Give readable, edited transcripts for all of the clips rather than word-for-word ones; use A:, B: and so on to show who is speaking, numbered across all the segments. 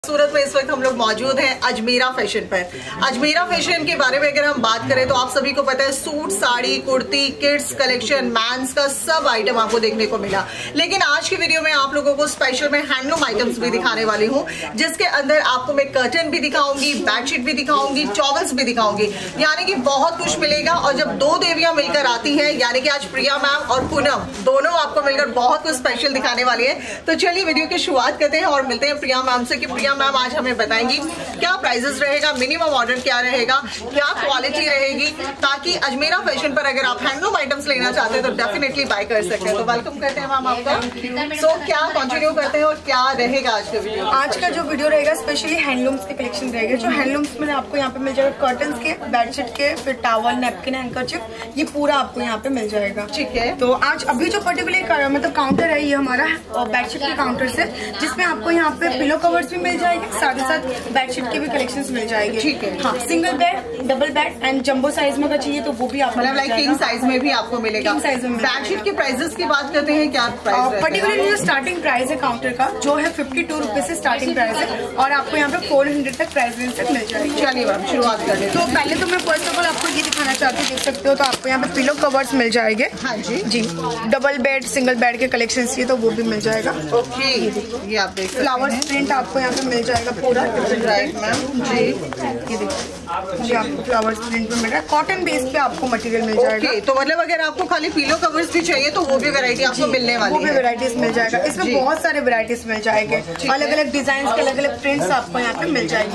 A: सूरत में इस वक्त हम लोग मौजूद हैं अजमेरा फैशन पर। अजमेरा फैशन के बारे में अगर हम बात करें तो आप सभी को पता है suit, sari, kurti, kids collection, men's का सब आइटम आपको देखने को मिला। लेकिन आज की वीडियो में आप लोगों को स्पेशल में हैंडलूम आइटम्स भी दिखाने वाली हूँ, जिसके अंदर आपको मैं कर्टन भी दिखाऊंगी, बेडशीट भी दिखाऊंगी, टॉवल्स भी दिखाऊंगी, यानी कि बहुत कुछ मिलेगा। और जब दो देवियां मिलकर आती हैं, यानी कि आज प्रिया मैम और पूनम दोनों आपको मिलकर बहुत कुछ स्पेशल दिखाने वाली है। तो चलिए वीडियो की शुरुआत करते हैं और मिलते हैं प्रिया मैम से कि प्रिया मैम आज हमें बताएंगी क्या प्राइसेस रहेगा, मिनिमम ऑर्डर क्या रहेगा, क्या क्वालिटी रहेगी, ताकि अजमेरा फैशन पर अगर आप हैंडलूम आइटम्स लेना चाहते हैं तो डेफिनेटली बाय कर सकते हैं। तो वेलकम करते हैं मैम आपका। सो क्या कंटिन्यू करते हैं और क्या रहेगा आज का वीडियो?
B: आज का जो वीडियो रहेगा स्पेशली हैंडलूम्स के कलेक्शन रहेगा। जो हैंडलूम्स में आपको यहाँ पे मिल जाएगा कर्टन्स के, बेडशीट के, फिर टॉवल, नैपकिन, हैंकरचिप, ये पूरा आपको यहाँ पे मिल जाएगा।
A: ठीक है।
B: तो आज अभी जो पर्टिकुलर मतलब काउंटर है ये हमारा बेडशीट के काउंटर से, जिसमें आपको यहाँ पे पिलो कवर्स भी मिल जाएंगे, साथ ही साथ बेडशीट के भी कलेक्शंस मिल जाएंगे।
A: ठीक है।
B: हाँ, single bed, double bed and jumbo size में अगर चाहिए तो वो भी आपको
A: मतलब लाइक किंग साइज में भी आपको मिलेगा।
B: किंग साइज में
A: बेडशीट के प्राइसेस की बात करते हैं, क्या प्राइस
B: पर्टिकुलरली जो स्टार्टिंग प्राइस है काउंटर का जो है 52 रुपए से स्टार्टिंग प्राइस है और आपको यहाँ पे 400 तक प्राइस रेंज तक मिल जाएगी।
A: चलिए मैम शुरुआत कर लेते हैं।
B: तो पहले तो मैं फर्स्ट ऑफ ऑल आपको ये दिखाना चाहती हूँ, देख सकते हो तो आपको यहाँ पे पिलो कवर्स मिल जाएंगे।
A: हाँ जी
B: जी, डबल बेड, सिंगल बेड के कलेक्शन चाहिए तो वो भी मिल जाएगा।
A: ओके, ये आप देख सकते हैं।
B: फ्लावर्स प्रिंट आपको यहाँ पे मिल जाएगा पूरा।
A: राइट मैम जी,
B: ये देखिए जी आपको फ्लावर्स प्रिंट में मिल रहा है। कॉटन बेस पे आपको मटेरियल मिल जाएगा।
A: तो मतलब अगर आपको खाली पिलो कवर्स भी चाहिए तो वो भी वैरायटी आपको मिलने वाली है।
B: वो भी वैरायटीज मिल जाएगा। इसमें बहुत सारे वैरायटीज मिल जाएंगे, अलग अलग डिजाइन के अलग अलग प्रिंट्स आपको यहाँ पे मिल जाएगी।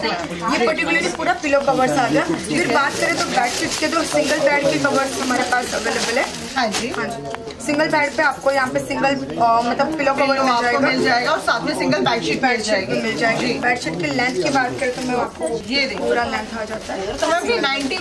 B: ये पर्टिकुलरली पूरा पिलो कवर्स आ गया। फिर बात करें तो बेडशीट के तो सिंगल बेड के कवर्स हमारे पास अवेलेबल है।
A: हाँ जी,
B: हाँ जी। सिंगल बेड पे आपको यहाँ पे सिंगल मतलब पिलो कवर
A: मिल जाएगा और साथ में सिंगल बेडशीट मिल जाएगी।
B: बेडशीट की लेंथ की बात करें तो मैं आपको
A: ये
B: पूरा लेंथ आ जाता है।
A: तो मैम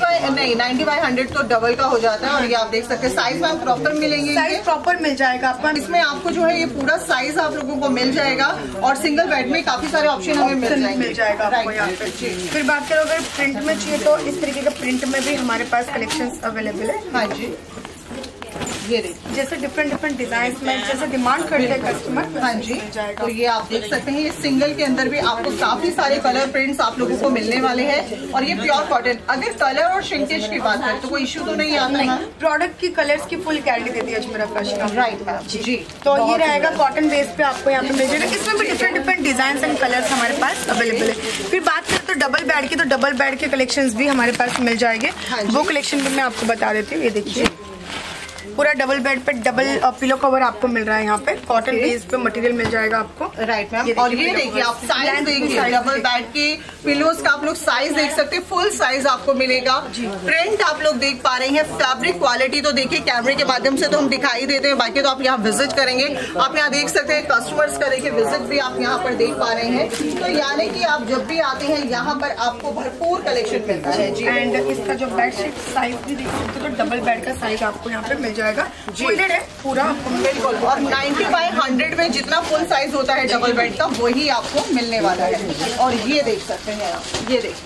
A: 90/100 तो डबल का हो जाता है। और ये आप देख सकते हैं साइज में प्रॉपर मिलेंगे,
B: साइज प्रॉपर मिल जाएगा आपको।
A: इसमें आपको जो है ये पूरा साइज आप लोगों को मिल जाएगा और सिंगल बेड में काफी सारे ऑप्शन हमें मिल जाएगा आपको यहाँ पे।
B: फिर बात करो अगर प्रिंट में चाहिए तो इस तरीके का प्रिंट में भी हमारे पास कलेक्शन अवेलेबल है।
A: हाँ जी, ये देखिए
B: जैसे डिफरेंट डिजाइन में जैसे डिमांड करते हैं कस्टमर।
A: हाँ जी, तो ये आप देख सकते हैं ये सिंगल के अंदर भी आपको काफी सारे कलर प्रिंट्स आप लोगों को मिलने वाले हैं और ये प्योर कॉटन। अगर कलर और श्रिंकेज की बात करें तो कोई इश्यू तो नहीं आता है।
B: प्रोडक्ट की कलर्स की फुल गारंटी देती है अजमेरा फैशन।
A: राइट मैम जी।
B: तो ये रहेगा कॉटन बेस पे आपको यहाँ पे मिल जाएगा। इसमें भी डिफरेंट डिजाइन एंड कलर्स हमारे पास अवेलेबल है। फिर बात करें तो डबल बेड की, तो डबल बेड के कलेक्शंस भी हमारे पास मिल जाएंगे। वो कलेक्शन भी मैं आपको बता देती हूँ। ये देखिए पूरा डबल बेड पे डबल पिलो कवर आपको मिल रहा है। यहाँ पे कॉटन बेस पे मटेरियल मिल जाएगा आपको।
A: Right ma'am. और ये देखिए आप साइज देखिए, डबल बेड के पिलोज का आप लोग साइज देख सकते हैं, फुल साइज आपको मिलेगा। प्रिंट आप लोग देख पा रहे हैं, फैब्रिक क्वालिटी तो देखिए कैमरे के माध्यम से तो हम दिखाई देते हैं, बाकी तो आप यहाँ विजिट करेंगे। आप यहाँ देख सकते हैं कस्टमर्स का देखिए विजिट भी आप यहाँ पर देख पा रहे हैं। तो यानी कि आप जब भी आते हैं यहाँ पर आपको भरपूर कलेक्शन मिलता है जी।
B: एंड इसका जो बेडशीट साइज भी देख सकते हो तो डबल बेड का साइज आपको यहाँ पे मिल जाएगा। फोल्डेड है पूरा
A: बिल्कुल। और 90/100 में जितना फुल साइज होता है डबल बेड का वही आपको मिलने वाला है। और ये देख सकते हैं आप, ये देखिए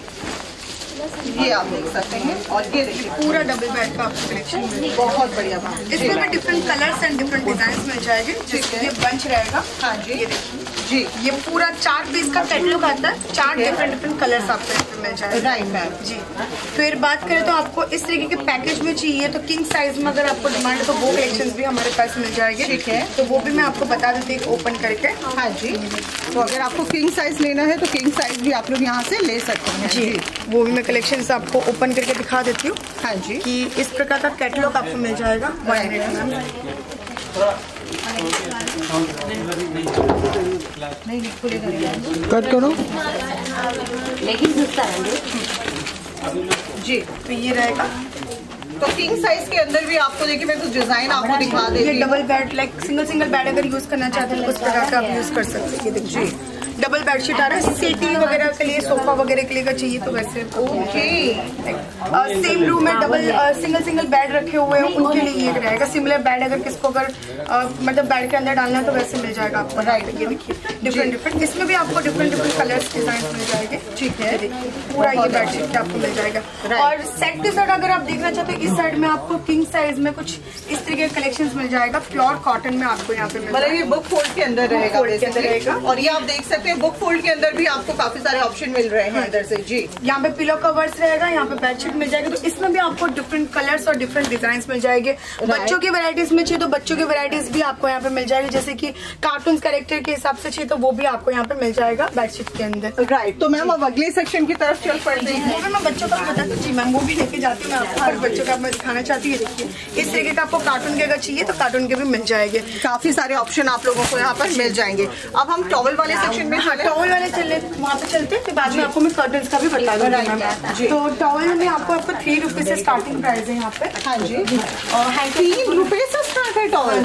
A: ये आप देख सकते हैं। और ये देखिए
B: पूरा डबल बेड का आपको कलेक्शन
A: बहुत बढ़िया बात।
B: इसमें भी different colours and different design मिल जाएंगे। ये बंच रहेगा।
A: हाँ जी,
B: ये देखिए
A: जी,
B: ये पूरा 4 पीस का कैटलॉग आता है। 4 डिफरेंट कलर्स आपको इसमें मिल जाएंगे।
A: राइट मैम
B: जी। फिर बात करें तो आपको इस तरीके के पैकेज में चाहिए तो किंग साइज में अगर आपको डिमांड है तो वो कलेक्शन भी हमारे पास मिल जाएंगे।
A: ठीक है।
B: तो वो भी मैं आपको बता देती हूँ ओपन करके।
A: हाँ जी, तो अगर आपको किंग साइज लेना है तो किंग साइज भी आप लोग यहाँ से ले सकते हैं
B: जी। वो भी मैं कलेक्शन आपको ओपन करके दिखा देती हूँ।
A: हाँ जी,
B: कि इस प्रकार का कैटलॉग आपको मिल जाएगा।
A: कट करो
C: लेकिन
A: जी।
B: तो ये रहेगा।
A: तो किंग साइज के अंदर भी आपको देखिए मैं कुछ डिजाइन आपको दिखा देती
B: ये
A: हूँ।
B: Double bed like single bed अगर यूज करना चाहते हैं तो उस प्रकार का आप यूज कर सकते हैं। ये देखिए डबल बेडशीट आ रहा है। सीटी वगैरह के लिए, सोफा वगैरह के लिए अगर चाहिए तो वैसे सेम रूम में डबल सिंगल बेड रखे हुए हैं उनके लिए ये रहेगा। सिमिलर बेड अगर किसको अगर मतलब बेड के अंदर डालना है तो वैसे मिल जाएगा आपको। राइट, ये देखिए डिफरेंट। इसमें भी आपको डिफरेंट कलर्स डिजाइन मिल जाएंगे। ठीक है, पूरा ये बेडशीट के आपको मिल जाएगा। और सेट टू सेट अगर आप देखना चाहते हो, इस साइड में आपको किंग साइज में कुछ इस तरीके के कलेक्शंस मिल जाएगा। प्योर कॉटन में आपको यहाँ पे
A: मतलब ये बुक फोल्ड के अंदर रहेगा। और ये आप देख सकते हैं बुक फोल्ड के अंदर भी आपको काफी सारे ऑप्शन मिल रहे हैं अंदर से। जी, यहाँ
B: पे पिलो कवर्स रहेगा, यहाँ पे बेडशीट मिल जाएगा। तो इसमें भी आपको डिफरेंट कलर्स और डिफरेंट डिजाइन मिल जाएंगे। बच्चों की वैरायटीज में चाहिए तो बच्चों की वैरायटीज भी आपको यहाँ पे मिल जाएगी, जैसे कि कार्टून कैरेक्टर के हिसाब से चाहिए तो वो भी आपको यहाँ पे मिल जाएगा बेडशीट के अंदर।
A: राइट, तो मैम अब अगले सेक्शन की तरफ चल पड़ते हैं।
B: वो भी मैं बच्चों का बता दूँ। जी मैम, वो भी लेके जाती हूँ मैं आपको, और बच्चों का मैं दिखाना चाहती हूँ। देखिए इस तरीके का आपको कार्टून के अगर चाहिए तो कार्टून के भी मिल जाएंगे।
A: काफी सारे ऑप्शन आप लोगों को यहाँ पर मिल जाएंगे। अब हम टॉवल वाले सेक्शन में,
B: हाँ टॉवल वाले चले वहाँ पे चलते हैं, फिर बाद में आपको मैं कर्टन्स का भी बता दूँगी। तो टॉवल में आपको 3 रुपए से स्टार्टिंग प्राइस है यहाँ पे।
A: हाँ जी, और 3 रुपए से स्टार्ट है टॉवल।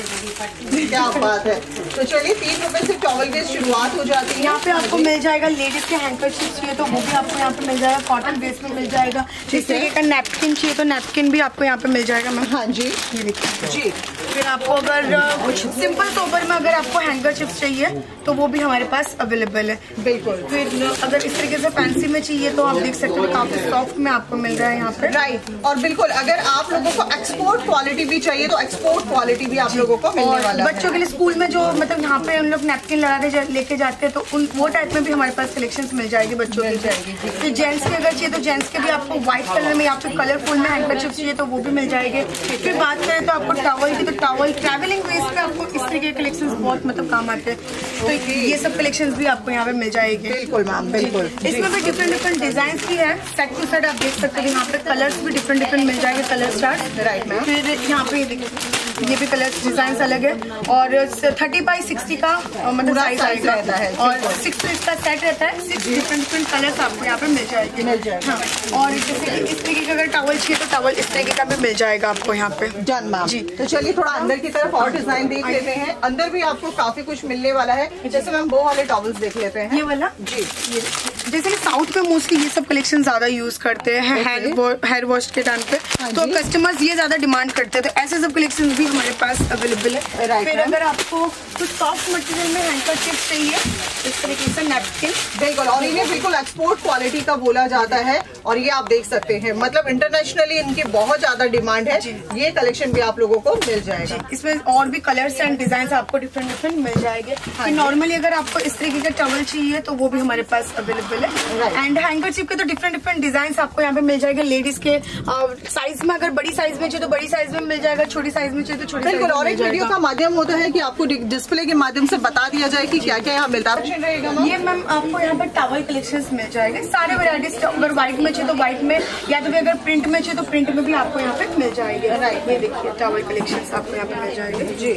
A: क्या बात है। तो चलिए 3 रुपए से टॉवल की शुरुआत हो जाती है।
B: यहाँ पे आपको मिल जाएगा लेडीज के हैंकरशिप चाहिए तो वो भी आपको यहाँ पे मिल जाएगा, कॉटन बेस में मिल जाएगा। इस तरीके का नैपकिन चाहिए तो नैपकिन भी आपको यहाँ पे मिल जाएगा मैम।
A: हाँ जी, ये देखिए जी।
B: फिर आपको अगर कुछ सिंपल सोबर में अगर आपको हैंकरशिप्स चाहिए तो वो भी हमारे पास अवेलेबल है।
A: बिल्कुल।
B: फिर अगर इस तरीके से फैंसी में चाहिए तो आप देख सकते हो काफी सॉफ्ट में आपको मिल रहा है यहाँ पे।
A: राइट, और बिल्कुल अगर आप लोगों को एक्सपोर्ट क्वालिटी भी चाहिए तो एक्सपोर्ट क्वालिटी भी आप लोगों को मिलने वाला है।
B: बच्चों के लिए स्कूल में जो मतलब यहाँ पे हम लोग नैपकिन लगा के लेके जाते हैं तो उन वो टाइप में भी हमारे पास कलेक्शंस मिल जाएगी बच्चों की जाएगी। फिर जेंट्स के अगर चाहिए तो जेंट्स के भी आपको व्हाइट कलर में या फिर कलरफुल में हैंकरशिप चाहिए तो वो भी मिल जाएंगे। फिर बात करें तो आपको टॉवल की, तो टॉवल ट्रैवलिंग बेस पे आपको इस तरीके के कलेक्शंस बहुत मतलब काम आते हैं, तो ये सब कलेक्शंस भी आपको यहाँ पे मिल जाएंगे।
A: बिल्कुल मैम, बिल्कुल।
B: इसमें भी डिफरेंट डिजाइन की है, सेट टू सेट आप देख सकते हैं। यहाँ पे कलर्स भी डिफरेंट मिल जाएंगे, कलर चार्ट।
A: Right ma'am.
B: फिर यहाँ पे देखिए ये भी कलर डिजाइन अलग है, और 30x60 का मतलब साइज आएगा है, और 6 पीस का सेट रहता है। 6 डिफरेंट कलर्स आपको यहाँ पे मिल जाएंगे। हाँ, और जैसे इस तरीके का अगर टॉवल चाहिए तो टॉवल इस तरीके का भी मिल जाएगा आपको यहाँ पे।
A: डन मैम जी। तो चलिए थोड़ा अंदर की तरफ और डिजाइन देख लेते हैं। अंदर भी आपको काफी कुछ मिलने वाला है। जैसे मैम वो वाले टॉवल्स देख लेते हैं।
B: ये वाला
A: जी,
B: ये जैसे कि साउथ में मोस्टली ये सब कलेक्शन ज्यादा यूज करते हैं हेयर वॉश के टाइम पे, तो कस्टमर्स ये ज्यादा डिमांड करते हैं, तो ऐसे सब कलेक्शन भी हमारे पास अवेलेबल है। फिर अगर आपको कुछ सॉफ्ट मटेरियल में हैंकरशिप चाहिए इस तरीके से नैपकिन,
A: बिल्कुल, और इन्हें बिल्कुल एक्सपोर्ट क्वालिटी का बोला जाता है, और ये आप देख सकते हैं मतलब इंटरनेशनली इनकी बहुत ज्यादा डिमांड है। ये कलेक्शन भी आप लोगों को मिल जाएगा।
B: इसमें और भी कलर्स एंड डिजाइन आपको डिफरेंट मिल जाएंगे। नॉर्मली अगर आपको इस तरीके का टॉवल चाहिए तो वो भी हमारे पास अवेलेबल है। एंड हैंकरशिप के तो डिफरेंट डिजाइन आपको यहाँ पे मिल जाएंगे। लेडीज के साइज में अगर बड़ी साइज में चाहिए तो बड़ी साइज में मिल जाएगा, छोटी साइज में चाहिए तो छोटी।
A: बिल्कुल, और एक वीडियो का माध्यम होता है कि आपको डिस्प्ले के माध्यम से बता दिया जाए कि क्या क्या यहाँ मिलता है।
B: ये मैम आपको यहाँ पर टॉवल कलेक्शंस मिल जाएंगे सारे वैरायटीज। अगर व्हाइट में चाहिए तो व्हाइट में, या तो अगर प्रिंट में चाहिए तो प्रिंट में भी आपको यहाँ पे मिल जाएंगे। राइट, ये देखिए टॉवल कलेक्शंस आपको यहाँ पे मिल जाएंगे। जी,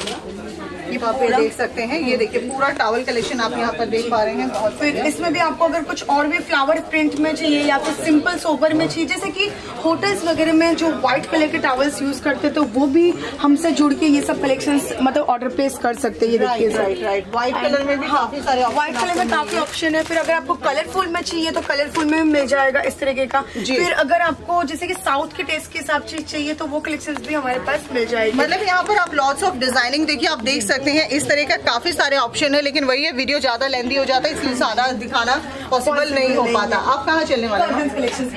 A: ये आप देख सकते हैं। ये देखिए पूरा टॉवल कलेक्शन आप यहाँ पर देख पा रहे हैं। बहुत
B: फिर इसमें भी आपको अगर कुछ और भी फ्लावर प्रिंट में चाहिए या फिर सिंपल सोबर में चाहिए, जैसे कि होटल्स वगैरह में जो व्हाइट कलर के टॉवल्स यूज करते हैं तो वो भी हमसे जुड़ के ये सब कलेक्शंस मतलब ऑर्डर प्लेस कर सकते हैं। ये देखिए
A: राइट, व्हाइट कलर में भी काफी सारे,
B: व्हाइट कलर में काफी ऑप्शन है। फिर अगर आपको कलरफुल में चाहिए तो कलरफुल में भी मिल जाएगा इस तरीके का। फिर अगर आपको जैसे कि साउथ के टेस्ट के हिसाब से चाहिए तो वो कलेक्शंस भी हमारे पास मिल जाएगी।
A: मतलब यहाँ पर आप लॉट्स ऑफ डिजाइनिंग देखिए, आप देख सकते हैं इस तरह का काफी सारे ऑप्शन है, लेकिन वही है वीडियो ज्यादा लेंथी हो जाता है इसलिए सारा दिखाना पॉसिबल नहीं हो पाता। आप कहाँ चलने वाले हैं?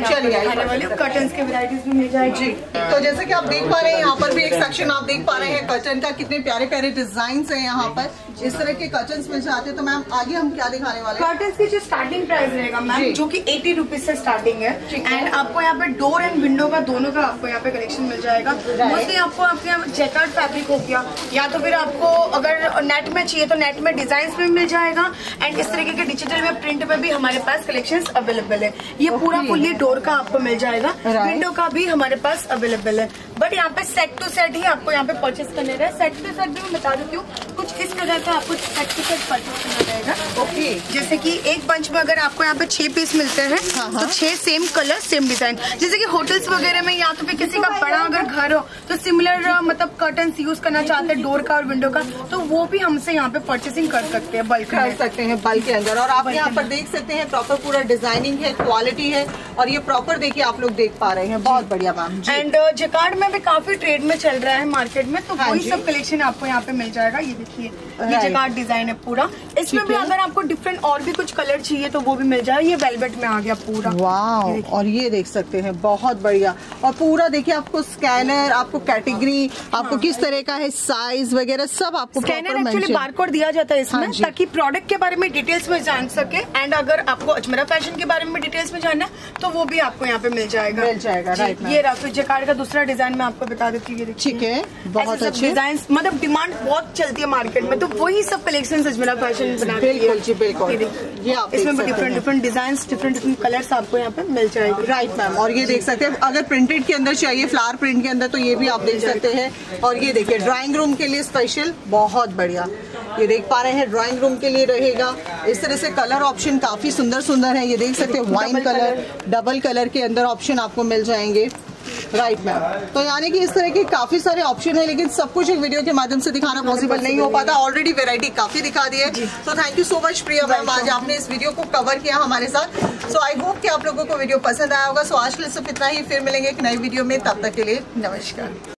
B: चलिए कर्टन्स के वैरायटीज भी मिल जाएगी।
A: तो जैसे कि आप देख पा रहे हैं यहाँ पर भी एक सेक्शन आप देख पा रहे हैं कर्टन का। कितने प्यारे प्यारे डिजाइन है यहाँ पर, इस तरह के कर्टन्स मिल जाते हैं। तो मैम आगे हम क्या दिखाने वाले हैं?
B: कर्टन्स की जो स्टार्टिंग प्राइस रहेगा मैम जो कि 80 रुपीज से स्टार्टिंग है। एंड आपको यहाँ पे डोर एंड विंडो का दोनों का आपको यहाँ पे कलेक्शन मिल जाएगा। मोस्टली आपको आपके यहाँ जैकार्ड फैब्रिक हो गया, या तो फिर आपको अगर नेट में चाहिए तो नेट में डिजाइन में मिल जाएगा। एंड इस तरीके के डिजिटल में प्रिंट में भी हमारे पास कलेक्शंस अवेलेबल है। ये पूरा फुल्ली डोर का आपको मिल जाएगा, विंडो का भी हमारे पास अवेलेबल है। बट यहाँ पे सेट टू सेट ही आपको यहाँ पे परचेस करने रहे। सेट टू सेट भी मैं बता देती हूँ, कुछ इस तरह का आपको सेट टू सेट परचेस करना रहेगा। ओके, जैसे कि एक बंच में अगर आपको यहाँ पे 6 पीस मिलते हैं तो 6 सेम कलर सेम डिजाइन। जैसे कि होटल्स वगैरह में या तो फिर किसी का बड़ा अगर घर हो तो सिमिलर मतलब कर्टन्स यूज करना चाहते हैं डोर का और विंडो का, तो वो भी हमसे यहाँ पे परचेसिंग कर सकते हैं, बल्क
A: कर सकते हैं बल्क के अंदर। और आप यहाँ पर देख सकते हैं प्रॉपर पूरा डिजाइनिंग है, क्वालिटी है, और ये प्रॉपर देखिए आप लोग देख पा रहे हैं। बहुत बढ़िया मैम।
B: एंड जैकार्ड में भी काफी ट्रेड में चल रहा है मार्केट में, तो वही सब कलेक्शन आपको यहाँ पे मिल जाएगा। ये देखिए ये जैकार्ड डिजाइन है पूरा। इसमें भी अगर आपको डिफरेंट और भी कुछ कलर चाहिए तो वो भी मिल जाए। ये वेलवेट में आ गया पूरा।
A: वाह, और ये देख सकते हैं, बहुत बढ़िया। और पूरा देखिए, आपको स्कैनर, आपको कैटेगरी, आपको किस तरह का है, साइज वगैरह सब आपको
B: स्कैनर एक्चुअली बारकोड दिया जाता है इसमें, ताकि प्रोडक्ट के बारे में डिटेल्स में जान सके। एंड अगर आपको अजमेरा फैशन के बारे में डिटेल्स में जानना है तो वो भी आपको यहाँ पे मिल जाएगा।
A: राइट।
B: ये रहा फिर जैकार्ड का दूसरा डिजाइन मैं आपको बता देती हूँ।
A: ठीक है, बहुत अच्छे
B: डिजाइन, मतलब डिमांड बहुत चलती है मार्केट में, तो वही सब कलेक्शन अजमेरा फैशन बनाती है।
A: बिल्कुल जी, बिल्कुल। ये आप
B: इसमें भी डिफरेंट डिजाइन, डिफरेंट कलर्स आपको यहाँ पे मिल जाएंगे।
A: Right ma'am. और ये देख सकते हैं, अगर प्रिंटेड के अंदर चाहिए, फ्लावर प्रिंट के अंदर, तो ये भी आप देख सकते हैं। और ये देखिए, ड्राइंग रूम के लिए स्पेशल, बहुत बढ़िया। ये देख पा रहे हैं, ड्राइंग रूम के लिए रहेगा। इस तरह से कलर ऑप्शन काफी सुंदर सुंदर है। ये देख सकते हैं, वाइन कलर, डबल कलर के अंदर ऑप्शन आपको मिल जाएंगे। Right ma'am. तो यानी कि इस तरह के काफी सारे ऑप्शन है, लेकिन सब कुछ एक वीडियो के माध्यम से दिखाना पॉसिबल नहीं हो पाता। ऑलरेडी वैरायटी काफी दिखा दी है। तो thank you so much Priya ma'am, आज आपने इस वीडियो को कवर किया हमारे साथ। सो आई होप कि आप लोगों को वीडियो पसंद आया होगा। सो आज के लिए सिर्फ इतना ही, फिर मिलेंगे एक नई वीडियो में, तब तक के लिए नमस्कार।